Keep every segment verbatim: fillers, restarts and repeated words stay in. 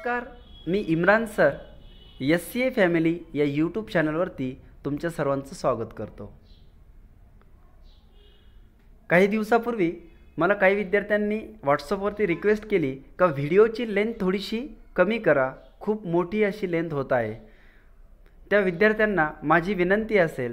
नमस्कार, मी Imran sir S C A family या यूट्यूब चॅनलवरती तुमच्या सर्वांचं स्वागत करतो. काही दिवसापूर्वी मला काही विद्यार्थ्यांनी व्हॉट्सअपवरती रिक्वेस्ट केली का व्हिडिओची लेंथ थोडीशी कमी करा, खूप मोठी अशी लेंथ होत आहे. त्या विद्यार्थ्यांना माझी विनंती असेल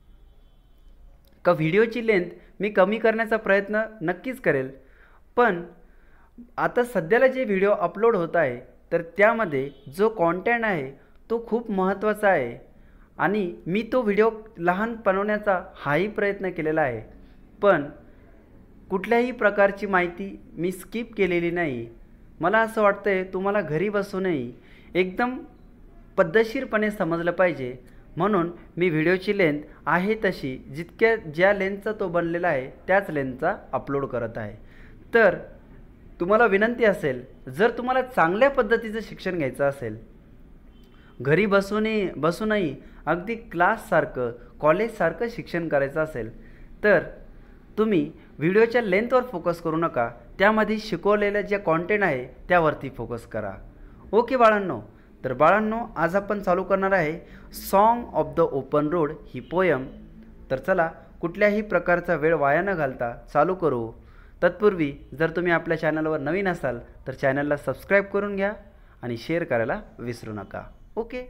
का व्हिडिओची लेंथ मी कमी करण्याचा प्रयत्न नक्कीच करेल, पण आता सध्याला जे व्हिडिओ अपलोड होत आहे तर त्यामध्ये जो कंटेंट आहे तो खूप महत्त्वाचा आहे आणि मी तो व्हिडिओ लहान बनवण्याचा हाही प्रयत्न केलेला आहे, पण कुठल्याही प्रकारची माहिती मी स्किप केलेली नाही. मला असं वाटतं आहे तुम्हाला घरी बसूनही एकदम पद्धतशीरपणे समजलं पाहिजे, म्हणून मी व्हिडिओची लेंथ आहे तशी जितक्या ज्या लेंथचा तो बनलेला आहे त्याच लेंथचा अपलोड करत आहे. तर तुम्हाला विनंती असेल, जर तुम्हाला चांगल्या पद्धतीचं शिक्षण घ्यायचं असेल, घरी बसूनही बसूनही अगदी क्लाससारखं कॉलेजसारखं शिक्षण करायचं असेल तर तुम्ही व्हिडिओच्या लेंथवर फोकस करू नका, त्यामध्ये शिकवलेलं जे कंटेंट आहे त्यावरती फोकस करा. ओके बाळांनो, तर बाळांनो आज आपण चालू करणार आहे song of the open road ही पोयम. तर चला कुठल्याही प्रकारचा वेळ वाया न घालता चालू करू. तत्पूर्वी जर तुम्ही आपल्या चॅनलवर नवीन असाल तर चॅनलला सबस्क्राईब करून घ्या आणि शेअर करायला विसरू नका. Okay.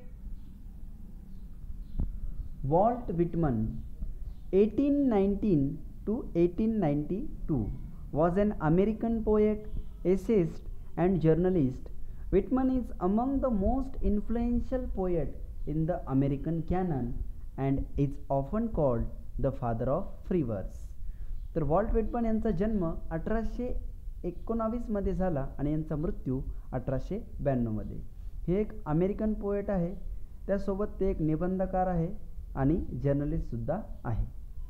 Walt Whitman eighteen nineteen two eighteen ninety two was an American poet, essayist and journalist. Whitman is among the most influential poet in the American canon and is often called the father of free verse. तर Walt Whitman यांचा जन्म अठराशे एकोणावीसमध्ये झाला आणि यांचा मृत्यू अठराशे ब्याण्णवमध्ये. हे एक अमेरिकन पोएट आहे, त्यासोबत ते एक निबंधकार आहे आणि जर्नलिस्टसुद्धा आहे.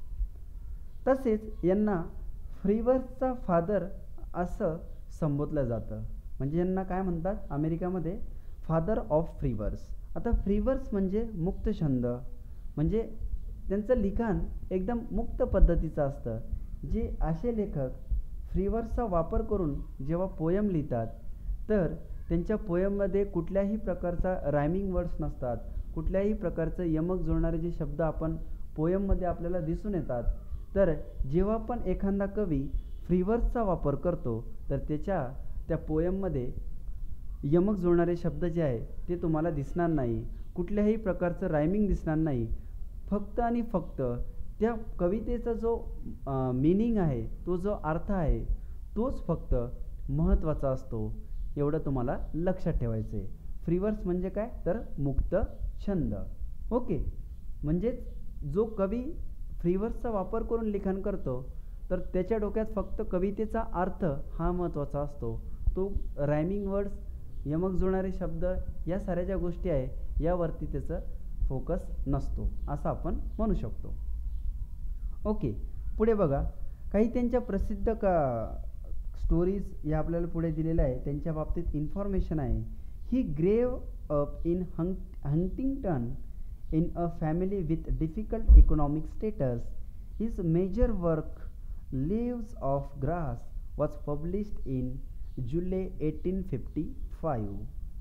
तसेच यांना फ्रीवर्सचा फादर असं संबोधलं जातं, म्हणजे यांना काय म्हणतात अमेरिकामध्ये फादर ऑफ फ्रीवर्स. आता फ्रीवर्स म्हणजे मुक्त छंद, म्हणजे त्यांचं लिखाण एकदम मुक्त पद्धतीचं असतं. जे असे लेखक फ्रीवर्सचा वापर करून जेव्हा पोयम लिहितात तर त्यांच्या पोयममध्ये कुठल्याही प्रकारचा रायमिंग वर्ड्स नसतात, कुठल्याही प्रकारचं यमक जुळणारे जे शब्द आपण पोयममध्ये आपल्याला दिसून येतात. तर जेव्हा पण एखादा कवी फ्रीवर्सचा वापर करतो तर त्याच्या त्या पोयममध्ये यमक जुळणारे शब्द जे आहे ते तुम्हाला दिसणार नाही, कुठल्याही प्रकारचं रायमिंग दिसणार नाही. फक्त आणि फक्त त्या कवितेचा जो मीनिंग आहे, तो जो अर्थ आहे तोच फक्त महत्त्वाचा असतो, एवढं तुम्हाला लक्षात ठेवायचं आहे. फ्रीवर्स म्हणजे काय तर मुक्त छंद. ओके. म्हणजेच जो कवी फ्रीवर्सचा वापर करून लिखाण करतो तर त्याच्या डोक्यात फक्त कवितेचा अर्थ हा महत्त्वाचा असतो, तो रायमिंग वर्ड्स, यमक जुळणारे शब्द या साऱ्या ज्या गोष्टी आहे यावरती त्याचं फोकस नसतो असं आपण म्हणू शकतो. ओके. पुढे बघा, काही त्यांच्या प्रसिद्ध का स्टोरीज या आपल्याला पुढे दिलेल्या आहे, त्यांच्या बाबतीत इन्फॉर्मेशन आहे. ही grew up in hunt Huntington in a family with difficult economic status. His major work, Leaves of Grass, was published in July eighteen fifty-five.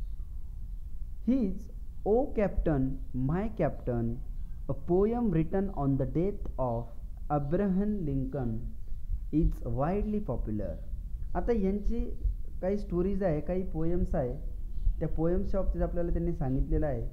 His O Captain, My Captain, a poem written on the death of Abraham Lincoln, is widely popular. आता यांची काही stories आहे, काही poems आहे, त्या पोएम्सच्या बाबतीत आपल्याला त्यांनी सांगितलेलं आहे.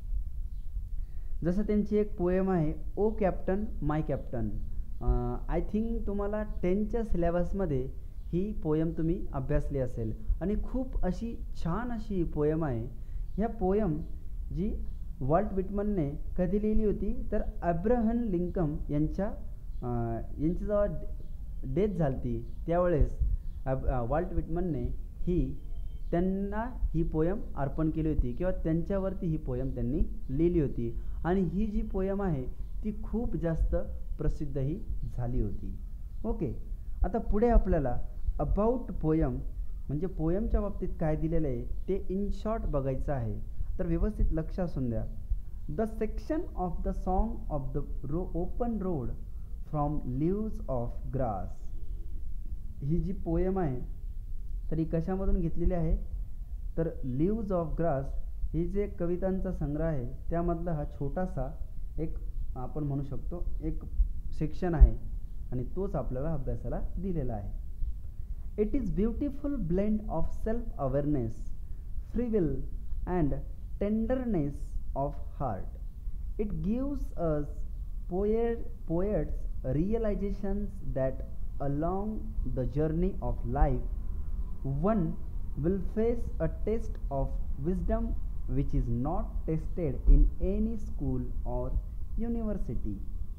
जसं त्यांची एक पोएम आहे O captain my captain. I think तुम्हाला टेनच्या सिलेबसमध्ये ही पोएम तुम्ही अभ्यासली असेल आणि खूप अशी छान अशी पोएम आहे. ह्या पोएम जी वॉल्ट विटमनने कधी लिहिली होती तर अब्राहम लिंकन यांच्या यांची जेव्हा डेथ झाली त्यावेळेस अब वॉल्ट विटमनने ही त्यांना ही पोएम अर्पण केली होती किंवा त्यांच्यावरती ही पोएम त्यांनी लिहिली होती आणि ही जी पोएम आहे ती खूप जास्त प्रसिद्धही झाली होती. ओके. आता पुढे आपल्याला अबाउट पोएम म्हणजे पोएमच्या बाबतीत काय दिलेलं आहे ते इन शॉर्ट बघायचं आहे, तर व्यवस्थित लक्ष असून द्या. The section of the song of the ro open road from leaves of grass. ही जी पोएम आहे तर ही कशामधून घेतलेली आहे तर लिव्ज ऑफ ग्रास ही जे कवितांचा संग्रह आहे त्यामधला हा छोटासा एक आपण म्हणू शकतो एक सेक्शन आहे आणि तोच आपल्याला अभ्यासाला दिलेला आहे. It is beautiful blend of self awareness, free will and tenderness of heart. It gives us poet poet's realisations that along the journey of life one will face a test of wisdom which is not tested in any school or university.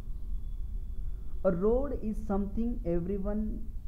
A road is something everyone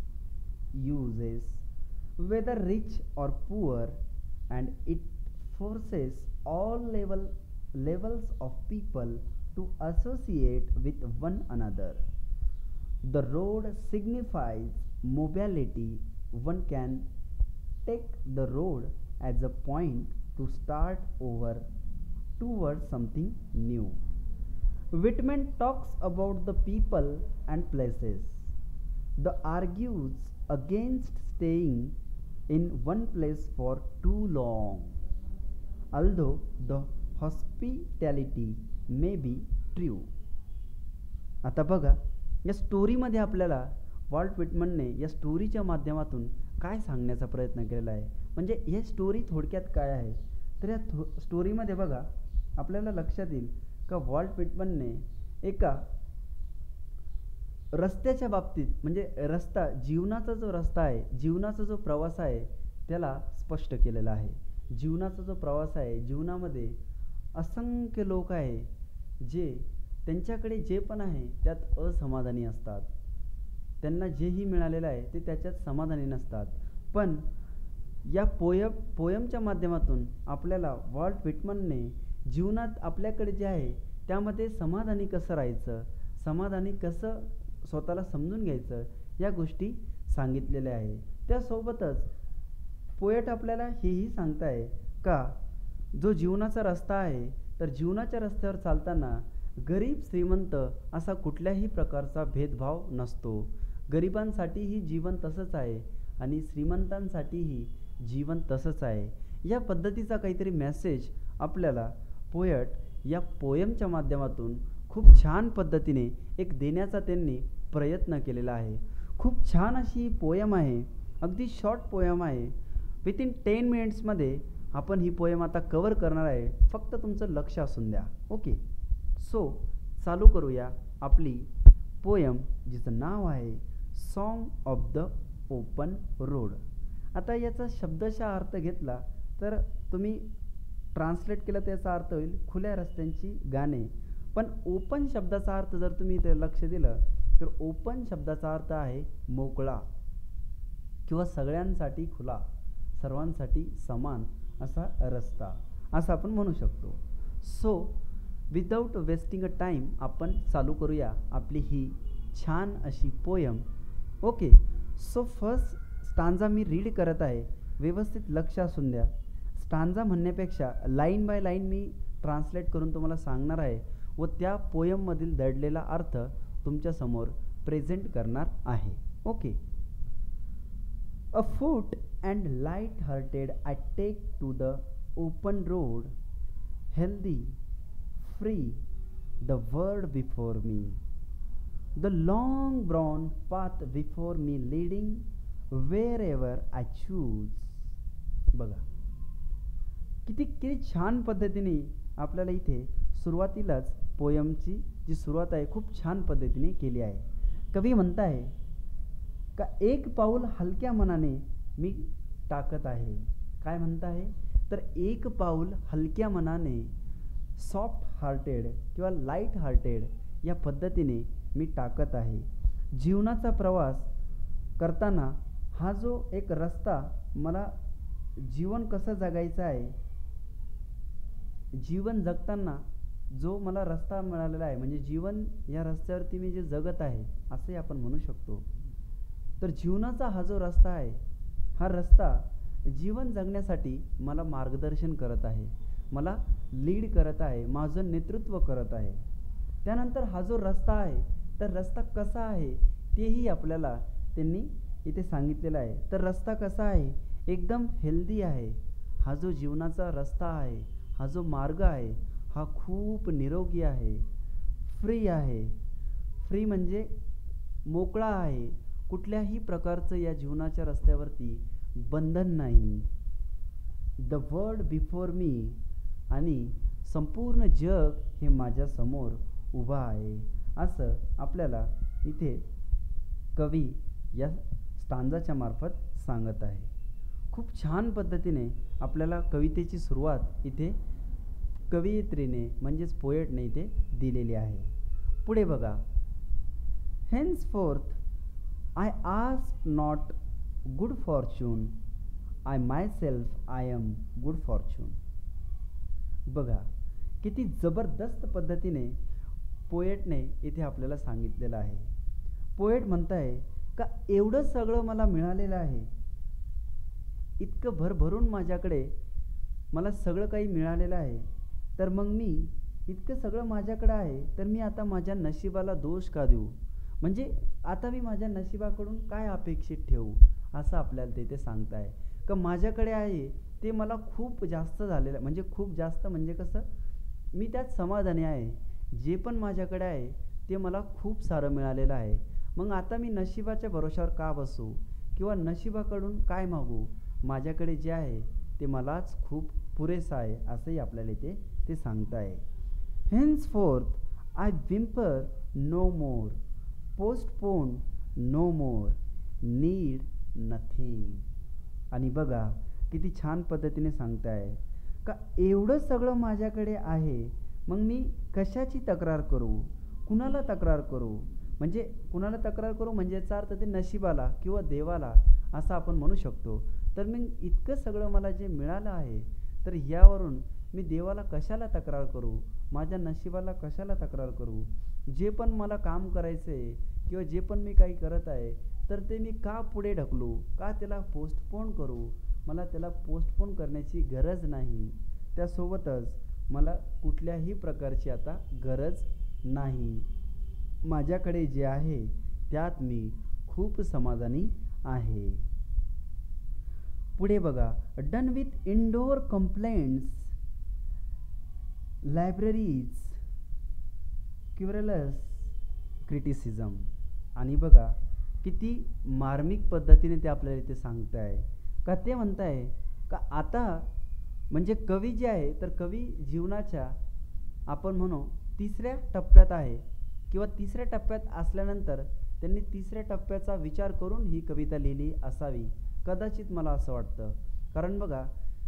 uses, whether rich or poor, and it forces all level levels of people to associate with one another. The road signifies mobility. One can take the road as a point to start over towards something new. Whitman talks about the people and places. The argues against staying in one place for too long, although the hospitality may be true. आता बघा या स्टोरीमध्ये आपल्याला Walt व्हिटमनने या स्टोरीच्या माध्यमातून काय सांगण्याचा प्रयत्न केलेला आहे. म्हणजे हे स्टोरी थोडक्यात काय आहे तर या थो स्टोरीमध्ये बघा आपल्याला लक्षात येईल का वॉल्ट व्हिटमनने एका रस्त्याच्या बाबतीत म्हणजे रस्ता जीवनाचा जो रस्ता आहे जीवनाचा जो प्रवास आहे त्याला स्पष्ट केलेला आहे. जीवनाचा जो प्रवास आहे जीवनामध्ये असंख्य लोक आहे जे त्यांच्याकडे जे पण आहे त्यात असमाधानी असतात. त्यांना जेही मिळालेलं आहे ते त्याच्यात समाधानी नसतात. पण या पोयम पोयमच्या माध्यमातून आपल्याला वॉल्ट व्हिटमनने जीवनात आपल्याकडे जे आहे त्यामध्ये समाधानी कसं राहायचं, समाधानी कसं स्वतःला समजून घ्यायचं या गोष्टी सांगितलेल्या आहे. त्यासोबतच पोएट आपल्याला हेही सांगताय का जो जीवनाचा रस्ता आहे तर जीवनाच्या रस्त्यावर चालताना गरीब श्रीमंत असा कुठल्याही प्रकारचा भेदभाव नसतो. गरिबांसाठीही जीवन तसंच आहे आणि श्रीमंतांसाठीही जीवन तसंच आहे. या पद्धतीचा काहीतरी मेसेज आपल्याला पोएट या पोयमच्या माध्यमातून खूप छान पद्धतीने एक देण्याचा त्यांनी प्रयत्न केलेला आहे. खूप छान अशी पोयम आहे, अगदी शॉर्ट पोयम आहे. विथिन टेन मिनिट्समध्ये आपण ही पोयम आता कवर करणार आहे. फक्त तुमचं लक्ष असून द्या. ओके, सो चालू करूया आपली पोयम जिचं नाव आहे song of the open road. आता याचा शब्दशः अर्थ घेतला तर तुम्ही ट्रान्सलेट केलं तर याचा अर्थ होईल खुल्या रस्त्यांची गाणे. पण ओपन शब्दाचा अर्थ जर तुम्ही इथे लक्ष दिलं तर ओपन शब्दाचा अर्थ आहे मोकळा किंवा सगळ्यांसाठी खुला, सर्वांसाठी समान असा रस्ता असं आपण म्हणू शकतो. So without wasting a time आपण चालू करूया आपली ही छान अशी poem. Okay, so first stanza मी रीड करत आहे, व्यवस्थित लक्ष असून द्या. स्टांजा म्हणण्यापेक्षा लाईन बाय लाईन मी ट्रान्सलेट करून तुम्हाला सांगणार आहे व त्या पोयममधील दडलेला अर्थ तुमच्यासमोर प्रेझेंट करणार आहे. Okay. Afoot and light hearted I take to the open road, healthy free, the world before me, the long brown path before me leading wherever I choose. बघा किती किती छान पद्धतीने आपल्याला इथे सुरुवातीलाच पोयमची जी सुरुवात आहे खूप छान पद्धतीने केली आहे. कवी म्हणताय का एक पाऊल हलक्या मनाने मी टाकत आहे. काय म्हणताय तर एक पाऊल हलक्या मनाने सॉफ्ट हार्टेड किंवा लाईट हार्टेड या पद्धतीने मी टाकत आहे. जीवनाचा प्रवास करताना हा जो एक रस्ता मला जीवन कसं जगायचं आहे, जीवन जगताना जो मला रस्ता मिळालेला आहे म्हणजे जीवन या रस्त्यावरती मी जे जगत आहे असे आपण म्हणू शकतो. तर जीवनाचा हा जो रस्ता आहे हा रस्ता जीवन जगण्यासाठी मला मार्गदर्शन करत आहे, मला लीड करत आहे, माझं नेतृत्व करत आहे. त्यानंतर हा जो रस्ता आहे तर रस्ता कसा आहे तेही आपल्याला त्यांनी इथे सांगितलेलं आहे. तर रस्ता कसा आहे एकदम हेल्दी आहे. हा जो जीवनाचा रस्ता आहे, हा जो मार्ग आहे, हा खूप निरोगी आहे, फ्री आहे. फ्री म्हणजे मोकळा आहे. कुठल्याही प्रकारचं या जीवनाच्या रस्त्यावरती बंधन नाही. द वर्ल्ड बिफोर मी, आणि संपूर्ण जग हे माझ्यासमोर उभा आहे, असं आपल्याला इथे कवी या स्टांजाच्या मार्फत सांगत आहे. खूप छान पद्धतीने आपल्याला कवितेची सुरुवात इथे कवयित्रीने म्हणजेच पोएटने इथे दिलेली आहे. पुढे बघा, henceforth I ask not good fortune, I myself I am good fortune. बघा किती जबरदस्त पद्धतीने पोएटने इथे आपल्याला सांगितलेलं आहे. पोएट म्हणताय का एवढं सगळं मला मिळालेलं आहे, इतकं भरभरून माझ्याकडे मला सगळं काही मिळालेलं आहे, तर मग मी इतकं सगळं माझ्याकडे आहे, तर मी आता माझ्या नशिबाला दोष का देऊ? म्हणजे आता मी माझ्या नशिबाकडून काय अपेक्षित ठेवू, असं आपल्याला ते सांगताय. का माझ्याकडे आहे ते मला खूप जास्त झालेलं, म्हणजे खूप जास्त म्हणजे कसं, मी त्यात समाधानी आहे. जे पण माझ्याकडे आहे ते मला खूप सारं मिळालेलं आहे. मग आता मी नशिबाच्या भरोशावर का बसू किंवा नशिबाकडून काय मागू? माझ्याकडे जे आहे ते मलाच खूप पुरेसं आहे, असंही आपल्याला इथे ते सांगताय. henceforth I whimper no more, postpone no more, need nothing. आणि बघा किती छान पद्धतीने सांगताय का एवढं सगळं माझ्याकडे आहे, मग मी कशाची तक्रार करू, कुणाला तक्रार करू? म्हणजे कुणाला तक्रार करू म्हणजे याचा अर्थ ते नशिबाला किंवा देवाला असं आपण म्हणू शकतो. तर मग इतकं सगळं मला जे मिळालं आहे, तर यावरून मी देवाला कशाला तक्रार करू, माझ्या नशिबाला कशाला तक्रार करू? जे पण मला काम करायचं आहे किंवा जे पण मी काही करत आहे, तर ते मी का पुढे ढकलू, का त्याला पोस्टपोन करू? मला त्याला पोस्टपोन करण्याची गरज नाही. त्यासोबतच मला कुठल्याही प्रकारची आता गरज नाही. माझ्याकडे जे आहे त्यात मी खूप समाधानी आहे. पुढे बघा, done with indoor complaints, libraries, querulous criticism. आणि बघा किती मार्मिक पद्धतीने ते आपल्याला इथे सांगताय का ते म्हणताय का आता म्हणजे कवी जे आहे, तर कवी जीवनाच्या आपण म्हणू तिसऱ्या टप्प्यात आहे किंवा तिसऱ्या टप्प्यात असल्यानंतर त्यांनी तिसऱ्या टप्प्याचा विचार करून ही कविता लिहिली असावी, कदाचित मला असं वाटतं. कारण बघा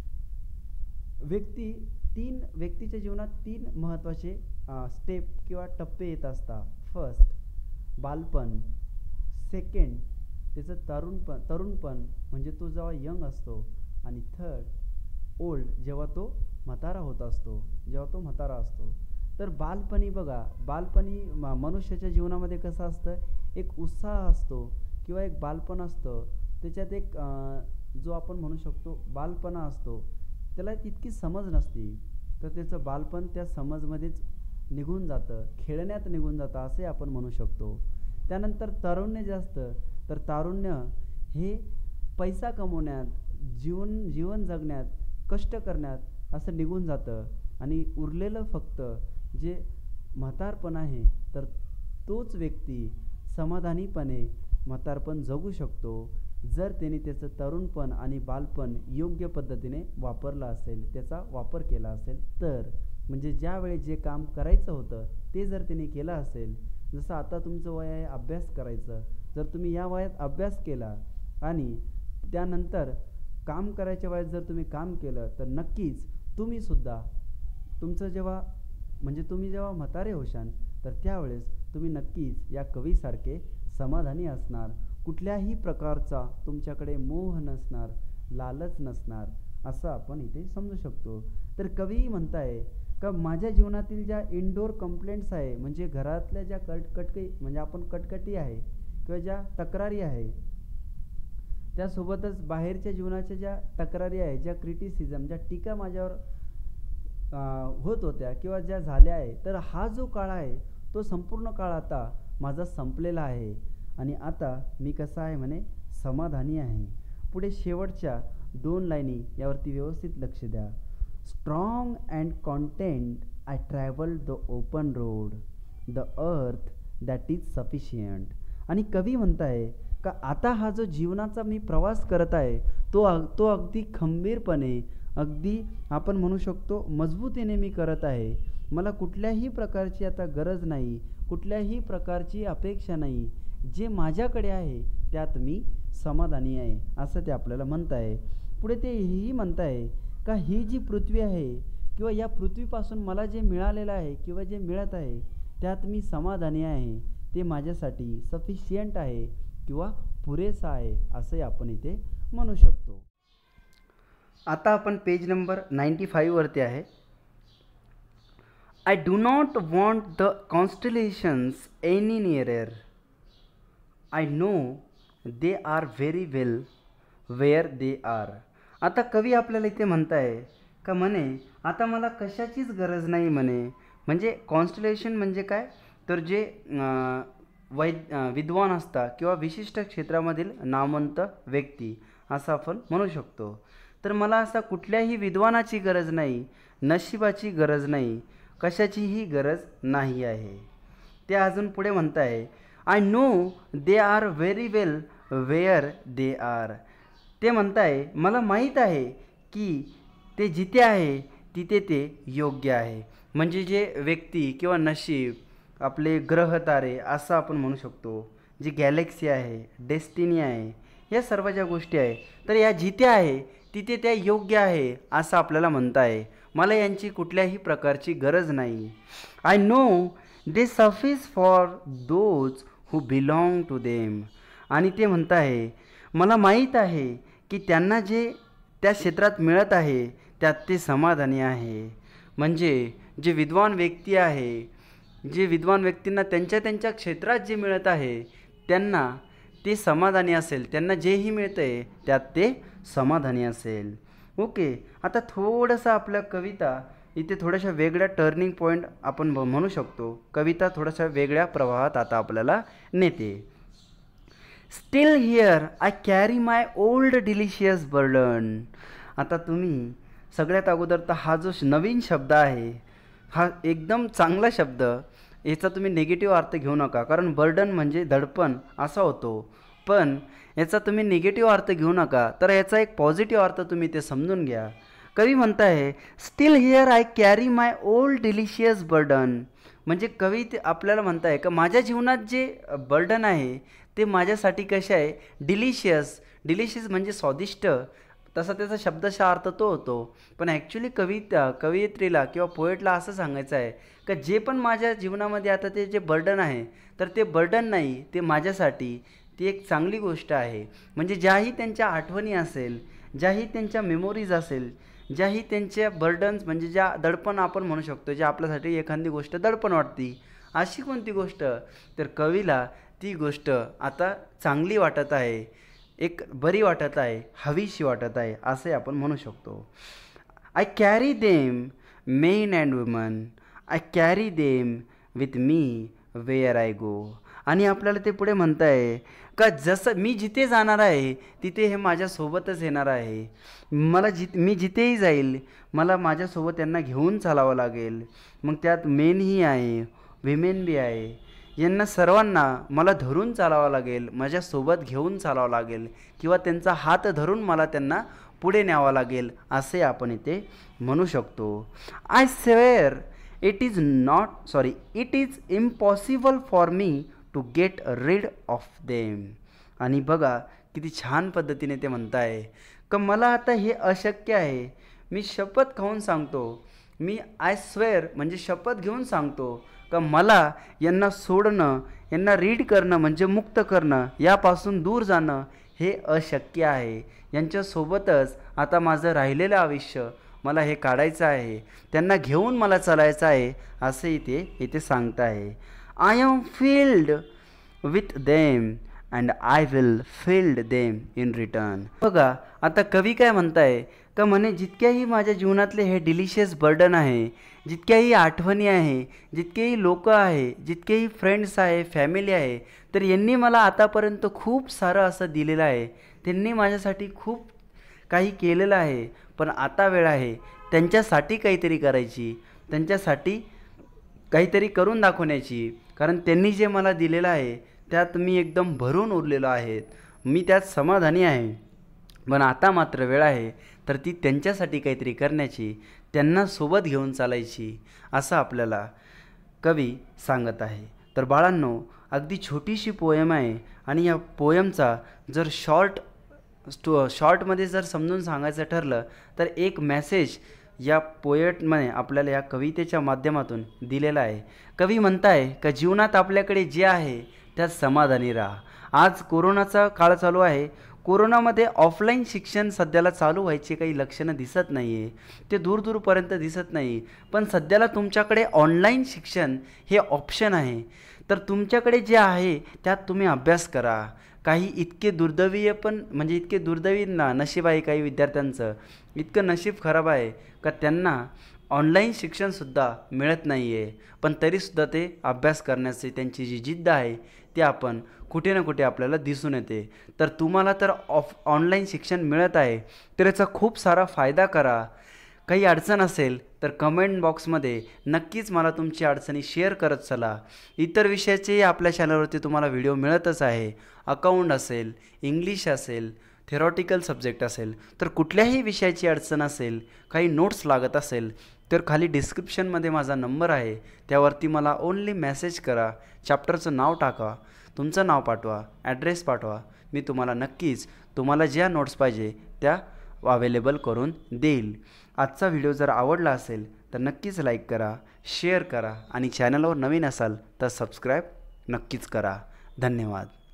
व्यक्ती तीन व्यक्तीच्या जीवनात तीन महत्त्वाचे स्टेप किंवा टप्पे येत असतात. फर्स्ट बालपण, सेकंड त्याचं तरुणपण तरुणपण म्हणजे तो जेव्हा यंग असतो, आणि थर्ड ओल्ड जेव्हा तो म्हातारा होत असतो, जेव्हा तो म्हातारा असतो. तर बालपणी बघा, बालपणी मनुष्याच्या जीवनामध्ये कसं असतं, एक उत्साह असतो किंवा एक बालपण असतं, त्याच्यात एक जो आपण म्हणू शकतो बालपणा असतो, त्याला तितकी समज नसती, तर त्याचं बालपण त्या समजमध्येच निघून जातं, खेळण्यात निघून जातं असे आपण म्हणू शकतो. त्यानंतर तारुण्य जे असतं, तर तारुण्य हे पैसा कमवण्यात, जीवन जीवन जगण्यात, कष्ट करण्यात असं निघून जातं, आणि उरलेलं फक्त जे म्हातारपण आहे, तर तोच व्यक्ती समाधानीपणे म्हातारपण जगू शकतो जर त्याने त्याचं तरुणपण आणि बालपण योग्य पद्धतीने वापरलं असेल, त्याचा वापर केला असेल तर. म्हणजे ज्यावेळी जे काम करायचं होतं ते जर त्याने केलं असेल, जसं आता तुमचं वय आहे अभ्यास करायचं, जर तुम्ही या वयात अभ्यास केला आणि त्यानंतर काम करायच्या वयात जर तुम्ही काम केलं, तर नक्कीच तुम्हीसुद्धा तुमचं जेव्हा म्हणजे तुम्ही जेव्हा म्हातारे होशाल, तर त्यावेळेस तुम्ही नक्कीच या कवीसारखे समाधानी असणार, कुठल्याही प्रकारचा तुमच्याकडे मोह नसणार, लालच नसणार, असं आपण इथे समजू शकतो. तर कवी म्हणताय का माझ्या जीवनातील ज्या इनडोअर कंप्लेंट्स आहे, म्हणजे घरातल्या ज्या कटकटी म्हणजे आपण कटकटी आहे किंवा ज्या तक्रारी आहे, त्यासोबतच बाहेरच्या जीवनाच्या ज्या तक्रारी आहे, ज्या क्रिटिसिझम, ज्या टीका माझ्यावर होत होत्या किंवा ज्या झाल्या आहे, तर हा जो काळ आहे तो संपूर्ण काळ आता माझा संपलेला आहे, आणि आता मी कसा आहे म्हणे समाधानी आहे. पुढे शेवटच्या दोन लाईनी यावरती व्यवस्थित लक्ष द्या. Strong and content I travel the open road, the earth that is sufficient. आणि कवी म्हणताय का आता हा जो जीवनाचा मी प्रवास करत आहे तो अग तो अगदी खंबीरपणे, अगदी आपण म्हणू शकतो मजबूतीने मी करत आहे. मला कुठल्याही प्रकारची आता गरज नाही, कुठल्याही प्रकारची अपेक्षा नाही. जे माझ्याकडे आहे त्यात मी समाधानी आहे, असं ते आपल्याला म्हणत आहे. पुढे ते हेही म्हणत आहे का ही जी पृथ्वी आहे किंवा या पृथ्वीपासून मला जे मिळालेलं आहे किंवा जे मिळत आहे त्यात मी समाधानी आहे. ते माझ्यासाठी सफिशियंट आहे किंवा पुरेसा आहे, असंही आपण इथे म्हणू शकतो. आता आपण पेज नंबर नाईंटी फाईव्हवरती आहे. I do not want the constellations any nearer, I know they are very well where they are. आता कवी आपल्याला इथे म्हणत आहे का म्हणे आता मला कशाचीच गरज नाही म्हणे. म्हणजे कॉन्स्टलेशन म्हणजे काय, तर जे वै विद्वान असतात किंवा विशिष्ट क्षेत्रामधील नामवंत व्यक्ती असं आपण म्हणू शकतो. तर मला असा कुठल्याही विद्वानाची गरज नाही, नशिबाची गरज नाही, कशाचीही गरज नाही आहे. ते अजून पुढे म्हणत आहे I know they are very well where they are. ते म्हणत आहे मला माहीत आहे की ते जिथे आहे तिथे ते योग्य आहे. म्हणजे जे व्यक्ती किंवा नशीब, आपले ग्रह तारे असं आपण म्हणू शकतो, जी गॅलेक्सी आहे, डेस्टिनी आहे, या सर्व ज्या गोष्टी आहे तर या जिथे आहे तिथे त्या योग्य आहे असं आपल्याला म्हणता आहे. मला यांची कुठल्याही प्रकारची गरज नाही. I know they suffice for those who belong to them. आणि ते म्हणत आहे मला माहीत आहे की त्यांना जे त्या क्षेत्रात मिळत आहे त्यात ते समाधानी आहे. म्हणजे जे विद्वान व्यक्ती आहे, जे विद्वान व्यक्तींना त्यांच्या त्यांच्या क्षेत्रात जे मिळत आहे त्यांना ते समाधानी असेल, त्यांना जेही मिळतं आहे त्यात ते समाधानी असेल. ओके. आता थोडंसं आपल्या कविता इथे थोड्याशा वेगळ्या टर्निंग पॉईंट आपण म्हणू शकतो. कविता थोड्याशा वेगळ्या प्रवाहात आता आपल्याला नेते. Still here I carry my old delicious burden. आता तुम्ही सगळ्यात अगोदर तर हा जो नवीन शब्द आहे हा एकदम चांगला शब्द, याचा तुम्ही निगेटिव्ह अर्थ घेऊ नका, कारण बर्डन म्हणजे दडपण असा होतो. पण याचा तुम्ही निगेटिव्ह अर्थ घेऊ नका, तर याचा एक पॉझिटिव्ह अर्थ तुम्ही ते समजून घ्या. कवी म्हणत आहे still here I carry my old delicious burden. म्हणजे कवी ते आपल्याला म्हणत आहे का माझ्या जीवनात जे बर्डन आहे ते माझ्यासाठी कसे आहे, डिलिशियस. डिलिशियस म्हणजे स्वादिष्ट, तसा त्याचा शब्दशः अर्थ तो होतो. पण ॲक्च्युली कविता कवयित्रीला किंवा पोएटला असं सांगायचं आहे का जे पण माझ्या जीवनामध्ये आता ते जे बर्डन आहे तर ते बर्डन नाही, ते माझ्यासाठी ती एक चांगली गोष्ट आहे. म्हणजे ज्याही त्यांच्या आठवणी असेल, ज्याही त्यांच्या मेमोरीज असेल, ज्याही त्यांच्या बर्डन्स म्हणजे ज्या दडपण आपण म्हणू शकतो, जे आपल्यासाठी एखादी गोष्ट दडपण वाटते, अशी कोणती गोष्ट, तर कवीला ती गोष्ट आता चांगली वाटत आहे, एक बरी वाटत आहे, हवीशी वाटत आहे, असे आपण म्हणू शकतो. I carry them men and women, I carry them with me where I go. आणि आपल्याला ते पुढे म्हणत आहे का जसं मी जिथे जाणार आहे तिथे हे माझ्यासोबतच येणार आहे. मला जि मी जिथेही जाईल मला माझ्यासोबत त्यांना घेऊन चालावं लागेल. मग त्यात मेनही आहे, विमेन बी आहे, यांना सर्वांना मला धरून चालावं लागेल, माझ्यासोबत घेऊन चालावं लागेल किंवा त्यांचा हात धरून मला त्यांना पुढे न्यावं लागेल, असे आपण इथे म्हणू शकतो. I swear it is not sorry it is impossible for me to get rid of them. आणि बघा किती छान पद्धतीने ते म्हणत आहे का मला आता हे अशक्य आहे. मी शपथ खाऊन सांगतो, मी आय स्वेअर म्हणजे शपथ घेऊन सांगतो का मला यांना सोडणं, यांना रीड करणं म्हणजे मुक्त करणं, यापासून दूर जाणं हे अशक्य आहे. यांच्यासोबतच आता माझं राहिलेलं आयुष्य मला हे काढायचं आहे, त्यांना घेऊन मला चालायचं आहे, असे इथे इथे सांगत आहे. I am filled with them and I will filled them in return. बघा आता कवी काय म्हणत आहे का म्हणे जितक्याही माझ्या जीवनातले हे डिलिशियस बर्डन आहे, जितक्याही आठवणी आहे, जितकेही लोक आहे, जितकेही फ्रेंड्स आहे, फॅमिली आहे, तर यांनी मला आतापर्यंत खूप सारं असं दिलेलं आहे. त्यांनी माझ्यासाठी खूप काही केलेलं आहे, पण आता वेळ आहे त्यांच्यासाठी काहीतरी करायची, त्यांच्यासाठी काहीतरी करून दाखवण्याची. कारण त्यांनी जे मला दिलेलं आहे त्यात मी एकदम भरून उरलेलो आहे, मी त्यात समाधानी आहे. पण आता मात्र वेळ आहे तर ती त्यांच्यासाठी काहीतरी करण्याची, त्यांना सोबत घेऊन चालायची, असं आपल्याला कवी सांगत आहे. तर बाळांनो, अगदी छोटीशी पोयम आहे आणि या पोयमचा जर शॉर्ट स्टो शॉर्टमध्ये जर समजून सांगायचं ठरलं तर एक मेसेज या पोएटने आपल्याला या कवितेच्या माध्यमातून दिलेला आहे. कवी म्हणताय का जीवनात आपल्याकडे जे आहे त्यात समाधानी राहा. आज कोरोनाचा काळ चालू आहे. कोरोनामध्ये ऑफलाईन शिक्षण सध्याला चालू व्हायची काही लक्षणं दिसत नाही आहे, ते दूरदूरपर्यंत दिसत नाही. पण सध्याला तुमच्याकडे ऑनलाईन शिक्षण हे ऑप्शन आहे. तर तुमच्याकडे जे आहे त्यात तुम्ही अभ्यास करा. काही इतके दुर्दैवी पण म्हणजे इतके दुर्दैवी ना नशीब आहे काही विद्यार्थ्यांचं, इतकं नशीब खराब आहे का त्यांना ऑनलाईन शिक्षणसुद्धा मिळत नाही आहे. पण तरीसुद्धा ते अभ्यास करण्याची त्यांची जी जिद्द आहे ती आपण कुठे ना कुठे आपल्याला दिसून येते. तर तुम्हाला तर ऑफ ऑनलाईन शिक्षण मिळत आहे तर याचा खूप सारा फायदा करा. काही अडचण असेल तर कमेंट बॉक्समध्ये नक्कीच मला तुमची अडचणी शेअर करत चला. इतर विषयाचे आपल्या चॅनलवरती तुम्हाला व्हिडिओ मिळतच आहे. अकाउंट असेल, इंग्लिश असेल, थेरॉटिकल सब्जेक्ट असेल, तर कुठल्याही विषयाची अडचण असेल, काही नोट्स लागत असेल तर खाली डिस्क्रिप्शनमध्ये माझा नंबर आहे, त्यावरती मला ओन्ली मेसेज करा, चॅप्टरचं नाव टाका, तुमचं नाव पाठवा, ॲड्रेस पाठवा. मी तुम्हाला नक्कीच तुम्हाला ज्या नोट्स पाहिजे त्या अवेलेबल करून देईल. आजचा व्हिडिओ जर आवडला असेल तर नक्कीच लाईक करा, शेअर करा आणि चॅनलवर नवीन असाल तर सबस्क्राईब नक्कीच करा. धन्यवाद.